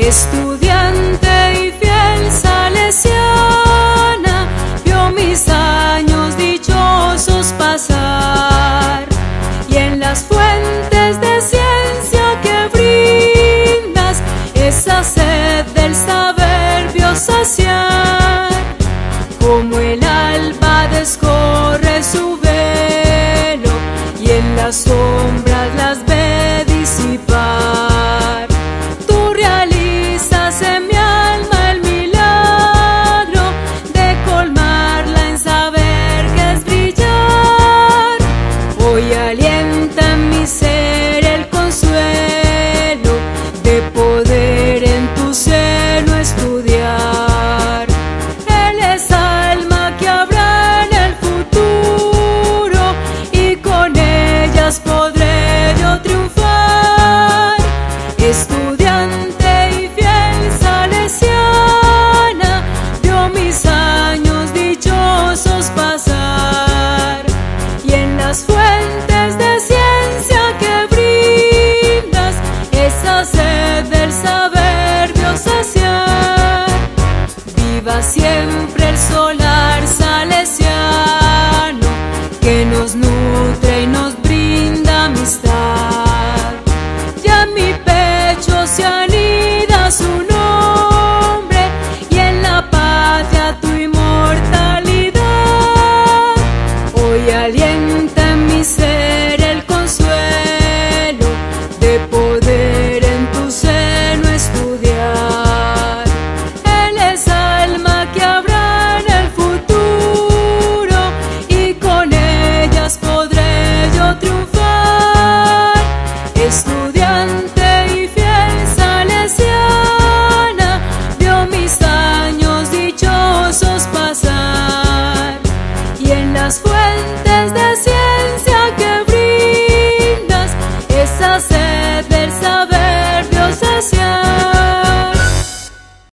Estudiante y fiel salesiana, vio mis años dichosos pasar, y en las fuentes de ciencia que brindas, esa sed del saber vio saciar. Como el alba descorre su velo, y en las sombras las ve disipar. Tú realizas en mi alma el milagro de colmarla en saber que es brillar. Hoy alienta en mi ser el consuelo de poder en tu seno estudiar. Él es alma que habrá en el futuro, y con ellas podré yo triunfar. Estudiante y fiel salesiana, vio mis años dichosos pasar, y en las fuentes de ciencia que brindas, esa sed del saber vio saciar. Viva siempre el solar salesiano, que nos nutre y nos brinda amistad.